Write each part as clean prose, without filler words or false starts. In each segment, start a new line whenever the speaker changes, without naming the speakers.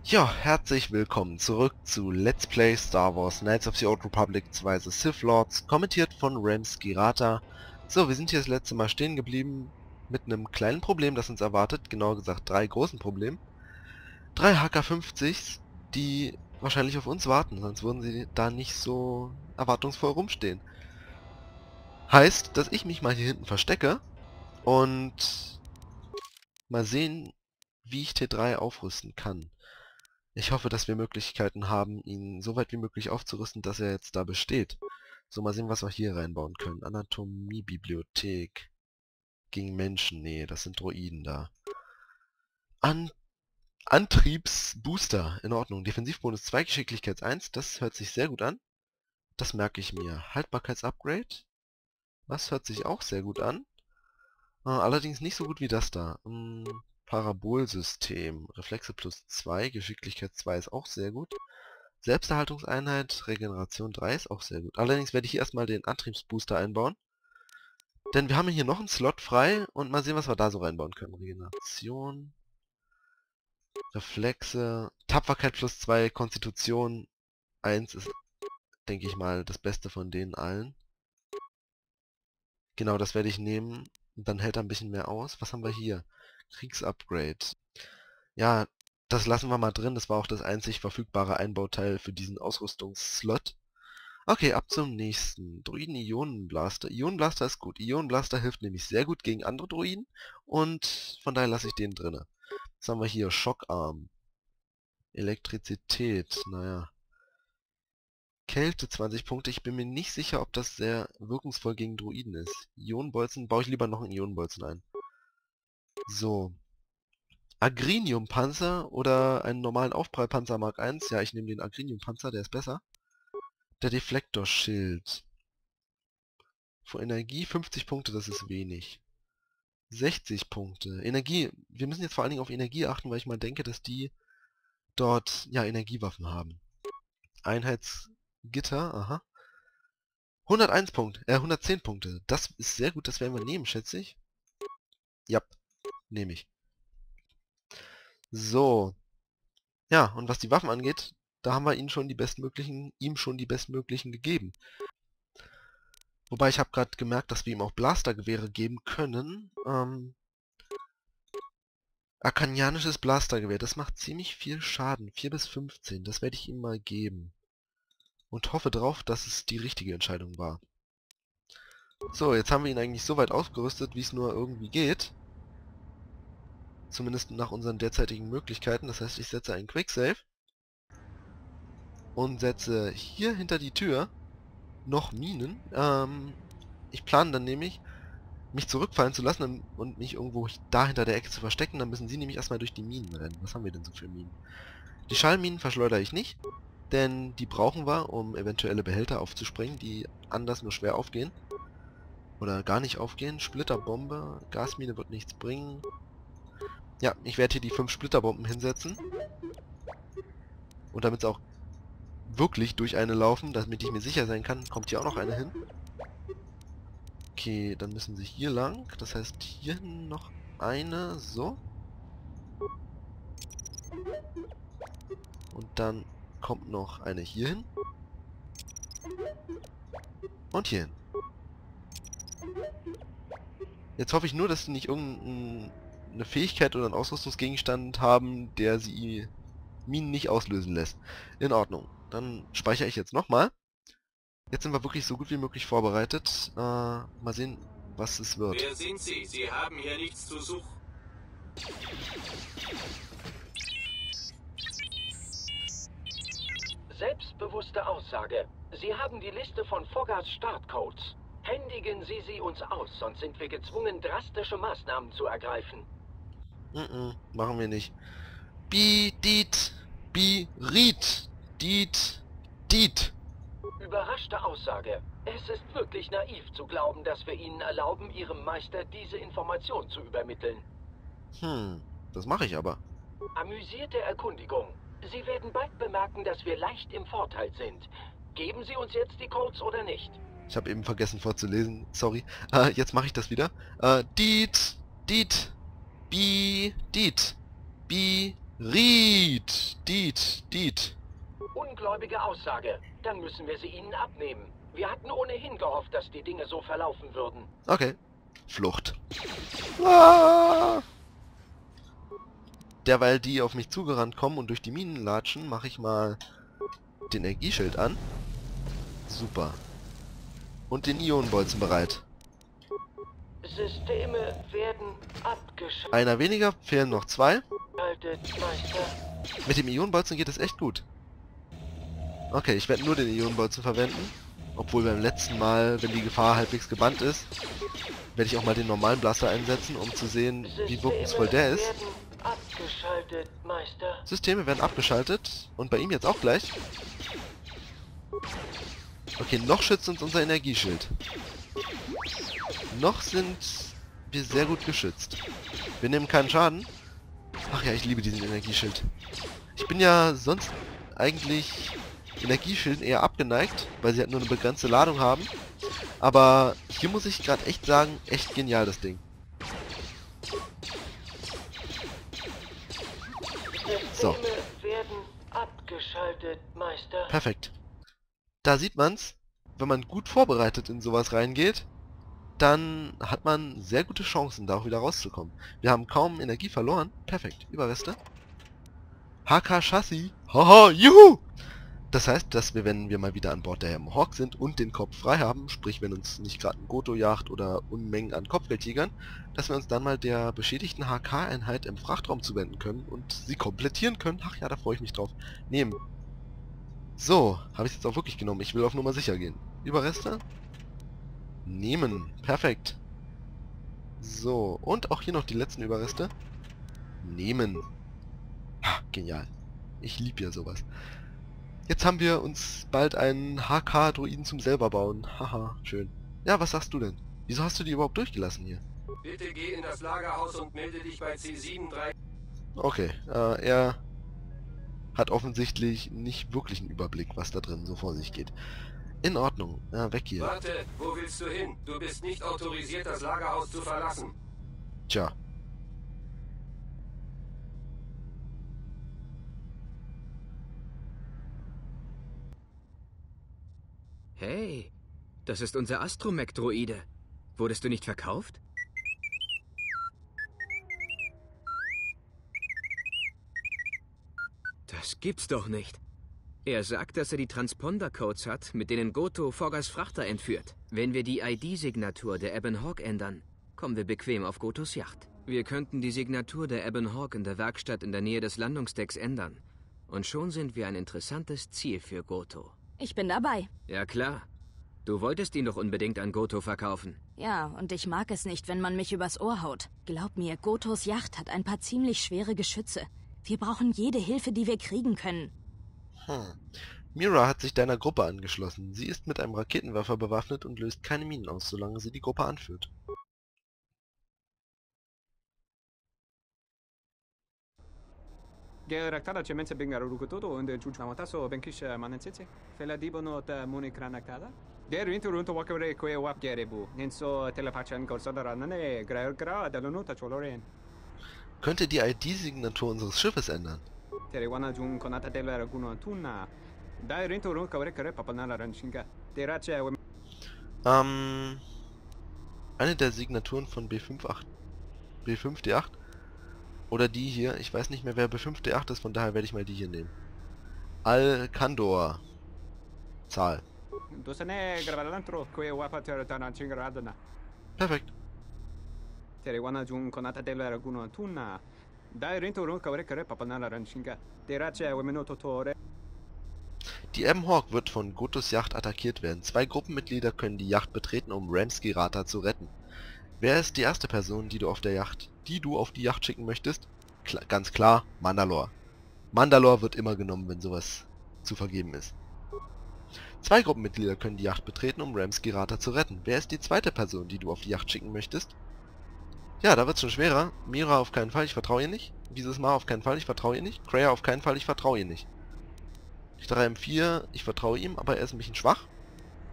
Ja, herzlich willkommen zurück zu Let's Play Star Wars Knights of the Old Republic 2 The Sith Lords, kommentiert von Rams Girata. So, wir sind hier das letzte Mal stehen geblieben mit einem kleinen Problem, das uns erwartet, genauer gesagt 3 großen Problemen. 3 HK-50s, die wahrscheinlich auf uns warten, sonst würden sie da nicht so erwartungsvoll rumstehen. Heißt, dass ich mich mal hier hinten verstecke und mal sehen, wie ich T3 aufrüsten kann. Ich hoffe, dass wir Möglichkeiten haben, ihn so weit wie möglich aufzurüsten, dass er jetzt da besteht. So, mal sehen, was wir hier reinbauen können. Anatomie-Bibliothek. Gegen Menschen. Nee, das sind Droiden da. An Antriebsbooster. In Ordnung. Defensivbonus 2, Geschicklichkeit 1. Das hört sich sehr gut an. Das merke ich mir. Haltbarkeitsupgrade. Das hört sich auch sehr gut an. Allerdings nicht so gut wie das da. Parabolsystem. Reflexe plus 2. Geschicklichkeit 2 ist auch sehr gut. Selbsterhaltungseinheit, Regeneration 3 ist auch sehr gut. Allerdings werde ich hier erstmal den Antriebsbooster einbauen. Denn wir haben hier noch einen Slot frei und mal sehen, was wir da so reinbauen können. Regeneration, Reflexe, Tapferkeit plus 2, Konstitution 1 ist, denke ich mal, das Beste von denen allen. Genau, das werde ich nehmen. Und dann hält er ein bisschen mehr aus. Was haben wir hier? Kriegsupgrade. Ja, das lassen wir mal drin. Das war auch das einzig verfügbare Einbauteil für diesen Ausrüstungsslot. Okay, ab zum nächsten. Druiden-Ionenblaster. Ionenblaster ist gut. Ionenblaster hilft nämlich sehr gut gegen andere Druiden. Und von daher lasse ich den drinne. Was haben wir hier? Schockarm. Elektrizität. Naja. Kälte 20 Punkte. Ich bin mir nicht sicher, ob das sehr wirkungsvoll gegen Druiden ist. Ionenbolzen. Baue ich lieber noch einen Ionenbolzen ein. So. Agrinium-Panzer oder einen normalen Aufprallpanzer Mark 1. Ja, ich nehme den Agrinium-Panzer, der ist besser. Der Deflektorschild. Vor Energie 50 Punkte, das ist wenig. 60 Punkte. Energie. Wir müssen jetzt vor allen Dingen auf Energie achten, weil ich mal denke, dass die dort, ja, Energiewaffen haben. Einheitsgitter, aha. 101 Punkte, 110 Punkte. Das ist sehr gut, das werden wir nehmen, schätze ich. Ja, nehme ich. So. Ja, und was die Waffen angeht, da haben wir ihm schon die bestmöglichen gegeben. Wobei ich habe gerade gemerkt, dass wir ihm auch Blastergewehre geben können. Arkanianisches Blastergewehr, das macht ziemlich viel Schaden. 4 bis 15, das werde ich ihm mal geben. Und hoffe drauf, dass es die richtige Entscheidung war. So, jetzt haben wir ihn eigentlich so weit ausgerüstet, wie es nur irgendwie geht. Zumindest nach unseren derzeitigen Möglichkeiten. Das heißt, ich setze einen Quicksave. Und setze hier hinter die Tür noch Minen. Ich plane dann nämlich, mich zurückfallen zu lassen und mich irgendwo da hinter der Ecke zu verstecken. Dann müssen sie nämlich erstmal durch die Minen rennen. Was haben wir denn so für Minen? Die Schallminen verschleudere ich nicht, denn die brauchen wir, um eventuelle Behälter aufzusprengen, die anders nur schwer aufgehen. Oder gar nicht aufgehen. Splitterbombe, Gasmine wird nichts bringen. Ja, ich werde hier die 5 Splitterbomben hinsetzen. Und damit es auch wirklich durch eine laufen, damit ich mir sicher sein kann, kommt hier auch noch eine hin. Okay, dann müssen sie hier lang. Das heißt, hier hin noch eine. So. Und dann kommt noch eine hier hin. Und hier hin. Jetzt hoffe ich nur, dass sie nicht irgendeine Fähigkeit oder einen Ausrüstungsgegenstand haben, der sie Minen nicht auslösen lässt. In Ordnung. Dann speichere ich jetzt nochmal. Jetzt sind wir wirklich so gut wie möglich vorbereitet. Mal sehen, was es wird.
Wer sind Sie? Sie haben hier nichts zu suchen.
Selbstbewusste Aussage. Sie haben die Liste von Foggars Startcodes. Händigen Sie sie uns aus, sonst sind wir gezwungen, drastische Maßnahmen zu ergreifen.
Machen wir nicht. Bi-Dit, Bi-Rit, Dit, Dit.
Überraschte Aussage. Es ist wirklich naiv zu glauben, dass wir Ihnen erlauben, Ihrem Meister diese Information zu übermitteln.
Das mache ich aber.
Amüsierte Erkundigung. Sie werden bald bemerken, dass wir leicht im Vorteil sind. Geben Sie uns jetzt die Codes oder nicht?
Ich habe eben vergessen vorzulesen, sorry. Jetzt mache ich das wieder. Dit, Dit, Bi, Dit, Bi, Ried! Diet!
Ungläubige Aussage. Dann müssen wir sie ihnen abnehmen. Wir hatten ohnehin gehofft, dass die Dinge so verlaufen würden.
Okay. Flucht. Ah! Derweil die auf mich zugerannt kommen und durch die Minen latschen, mache ich mal den Energieschild an. Super. Und den Ionenbolzen bereit.
Systeme werden abgeschaltet,
Einer weniger, fehlen noch 2.
Meister.
Mit dem Ionenbolzen geht es echt gut. Okay, ich werde nur den Ionenbolzen verwenden. Obwohl beim letzten Mal, wenn die Gefahr halbwegs gebannt ist, werde ich auch mal den normalen Blaster einsetzen, um zu sehen, wie wirkungsvoll der ist.
Werden abgeschaltet, Meister.
Systeme werden abgeschaltet. Und bei ihm jetzt auch gleich. Okay, noch schützt uns unser Energieschild. Noch sind wir sehr gut geschützt. Wir nehmen keinen Schaden. Ach ja, ich liebe diesen Energieschild. Ich bin ja sonst eigentlich Energieschilden eher abgeneigt, weil sie halt nur eine begrenzte Ladung haben. Aber hier muss ich gerade echt sagen, echt genial das Ding. So.
Systeme werden abgeschaltet, Meister.
Perfekt. Da sieht man's, wenn man gut vorbereitet in sowas reingeht, dann hat man sehr gute Chancen, da auch wieder rauszukommen. Wir haben kaum Energie verloren. Perfekt. Überreste. HK Chassis. Haha, juhu! Das heißt, dass wir, wenn wir mal wieder an Bord der Ebon Hawk sind und den Kopf frei haben, sprich wenn uns nicht gerade ein Goto jagt oder Unmengen an Kopfgeldjägern, dass wir uns dann mal der beschädigten HK-Einheit im Frachtraum zuwenden können und sie komplettieren können. Ach ja, da freue ich mich drauf. Nehmen. So, habe ich jetzt auch wirklich genommen. Ich will auf Nummer sicher gehen. Überreste? Nehmen. Perfekt. So, und auch hier noch die letzten Überreste. Nehmen. Ha, genial. Ich liebe ja sowas. Jetzt haben wir uns bald einen HK-Druiden zum selber bauen. Haha, schön. Ja, was sagst du denn? Wieso hast du die überhaupt durchgelassen hier?
Bitte geh in das Lagerhaus und melde dich bei C73.
Okay, er hat offensichtlich nicht wirklich einen Überblick, was da drin so vor sich geht. In Ordnung. Weg hier.
Warte, wo willst du hin? Du bist nicht autorisiert, das Lagerhaus zu verlassen.
Tja.
Hey, das ist unser Astromech-Droide. Wurdest du nicht verkauft? Das gibt's doch nicht. Er sagt, dass er die Transponder-Codes hat, mit denen Goto Foggas Frachter entführt. Wenn wir die ID-Signatur der Ebon Hawk ändern, kommen wir bequem auf Gotos Yacht. Wir könnten die Signatur der Ebon Hawk in der Werkstatt in der Nähe des Landungsdecks ändern. Und schon sind wir ein interessantes Ziel für Goto.
Ich bin dabei.
Ja klar. Du wolltest ihn doch unbedingt an Goto verkaufen.
Ja, und ich mag es nicht, wenn man mich übers Ohr haut. Glaub mir, Gotos Yacht hat ein paar ziemlich schwere Geschütze. Wir brauchen jede Hilfe, die wir kriegen können.
Mira hat sich deiner Gruppe angeschlossen. Sie ist mit einem Raketenwerfer bewaffnet und löst keine Minen aus, solange sie die Gruppe anführt.
Geraktada cemense bengarurukutoto und chuchamataso benkish manensetse. Fela dibono ta munikranaktada. Gerintu runto wakare kwe wap gerebu. Nenso telepachan korsodara nane gra dalunuta choloren.
Könnte die ID-Signatur unseres Schiffes ändern?
Terewana jun konata della raguno tuna. Dai rinto run kawre kare papanala ranchinga. Terache
Eine der Signaturen von B5D8. Oder die hier. Ich weiß nicht mehr, wer B5D8 ist, von daher werde ich mal die hier nehmen. Alcandor. Zahl.
Dosane gravalantro kwe wapa teratana chingaradana.
Perfekt.
Terewana jun konata della raguno tuna. Dai rinto run kawre kare papanala ranchinga. Terache wemenoto tore.
Die Ebon Hawk wird von Gotos Yacht attackiert werden. 2 Gruppenmitglieder können die Yacht betreten, um Rams Girata zu retten. Wer ist die erste Person, die du auf die Yacht schicken möchtest? Ganz klar, Mandalore. Mandalore wird immer genommen, wenn sowas zu vergeben ist. 2 Gruppenmitglieder können die Yacht betreten, um Rams Girata zu retten. Wer ist die zweite Person, die du auf die Yacht schicken möchtest? Ja, da wird's schon schwerer. Mira auf keinen Fall, ich vertraue ihr nicht. Dieses Mal auf keinen Fall, ich vertraue ihr nicht. Kreia auf keinen Fall, ich vertraue ihr nicht. Richter M4, ich vertraue ihm, aber er ist ein bisschen schwach.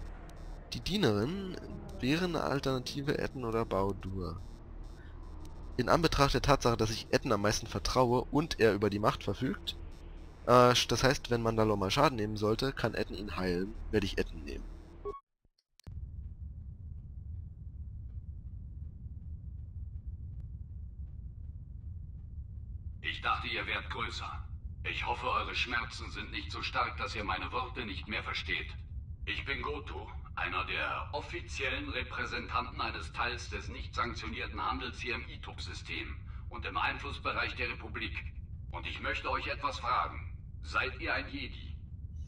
Die Dienerin wäre eine Alternative Etten oder Baudur. in Anbetracht der Tatsache, dass ich Etten am meisten vertraue und er über die Macht verfügt, das heißt, wenn Mandalore mal Schaden nehmen sollte, kann Etten ihn heilen, werde ich Etten nehmen.
Ich dachte, ihr wärt größer. Ich hoffe, eure Schmerzen sind nicht so stark, dass ihr meine Worte nicht mehr versteht. Ich bin Goto, einer der offiziellen Repräsentanten eines Teils des nicht sanktionierten Handels hier im ITUP-System und im Einflussbereich der Republik. Und ich möchte euch etwas fragen. Seid ihr ein Jedi?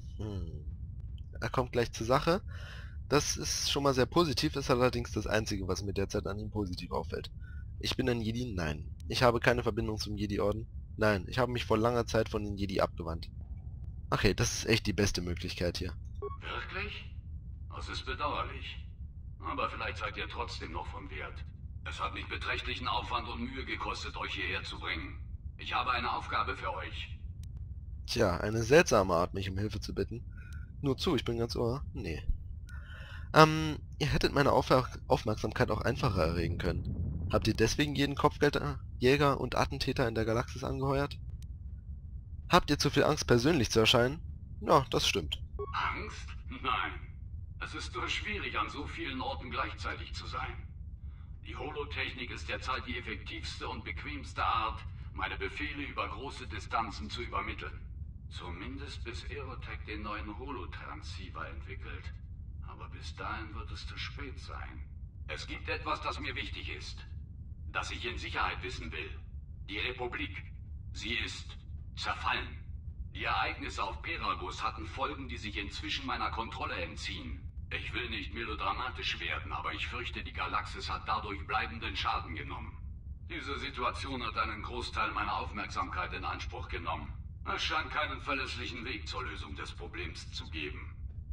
Er kommt gleich zur Sache. Das ist schon mal sehr positiv, ist allerdings das Einzige, was mir derzeit an ihm positiv auffällt. Ich bin ein Jedi? Nein. Ich habe keine Verbindung zum Jedi-Orden? Nein. Ich habe mich vor langer Zeit von den Jedi abgewandt. Okay, das ist echt die beste Möglichkeit hier.
Wirklich? Das ist bedauerlich. Aber vielleicht seid ihr trotzdem noch von Wert. Es hat mich beträchtlichen Aufwand und Mühe gekostet, euch hierher zu bringen. Ich habe eine Aufgabe für euch.
Tja, eine seltsame Art, mich um Hilfe zu bitten. Nur zu, ich bin ganz ohr. Nee. Ihr hättet meine Aufmerksamkeit auch einfacher erregen können. Habt ihr deswegen jeden Kopfgeldjäger und Attentäter in der Galaxis angeheuert? Habt ihr zu viel Angst, persönlich zu erscheinen? Ja, das stimmt.
Angst? Nein. Es ist nur schwierig, an so vielen Orten gleichzeitig zu sein. Die Holotechnik ist derzeit die effektivste und bequemste Art, meine Befehle über große Distanzen zu übermitteln. Zumindest bis Aerotech den neuen Holotransceiver entwickelt. Aber bis dahin wird es zu spät sein. Es gibt etwas, das mir wichtig ist. Das ich in Sicherheit wissen will. Die Republik. Sie ist zerfallen. Die Ereignisse auf Peralbus hatten Folgen, die sich inzwischen meiner Kontrolle entziehen. Ich will nicht melodramatisch werden, aber ich fürchte, die Galaxis hat dadurch bleibenden Schaden genommen. Diese Situation hat einen Großteil meiner Aufmerksamkeit in Anspruch genommen. Es scheint keinen verlässlichen Weg zur Lösung des Problems zu geben.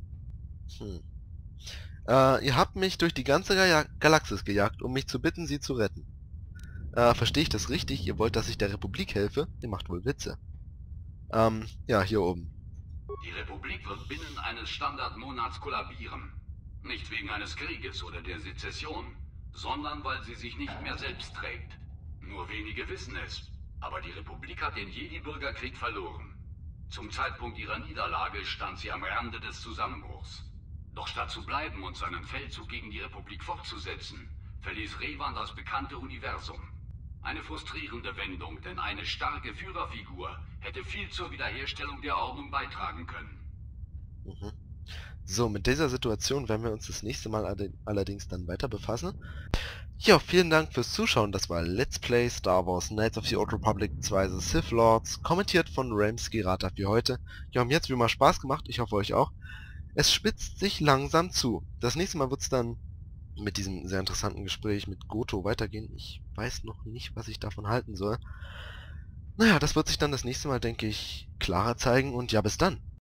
Ihr habt mich durch die ganze Galaxis gejagt, um mich zu bitten, sie zu retten. Verstehe ich das richtig? Ihr wollt, dass ich der Republik helfe? Ihr macht wohl Witze. Ja, hier oben.
Die Republik wird binnen eines Standardmonats kollabieren. Nicht wegen eines Krieges oder der Sezession, sondern weil sie sich nicht mehr selbst trägt. Nur wenige wissen es, aber die Republik hat den Jedi-Bürgerkrieg verloren. Zum Zeitpunkt ihrer Niederlage stand sie am Rande des Zusammenbruchs. Doch statt zu bleiben und seinen Feldzug gegen die Republik fortzusetzen, verließ Revan das bekannte Universum. Eine frustrierende Wendung, denn eine starke Führerfigur hätte viel zur Wiederherstellung der Ordnung beitragen können.
So, mit dieser Situation werden wir uns das nächste Mal allerdings dann weiter befassen. Ja, vielen Dank fürs Zuschauen. Das war Let's Play Star Wars Knights of the Old Republic 2 The Sith Lords, kommentiert von Rams Girata für heute. Ja, mir hat's wie immer Spaß gemacht, ich hoffe euch auch. Es spitzt sich langsam zu. Das nächste Mal wird's dann mit diesem sehr interessanten Gespräch mit Goto weitergehen. Ich weiß noch nicht, was ich davon halten soll. Naja, das wird sich dann das nächste Mal, denke ich, klarer zeigen und ja, bis dann.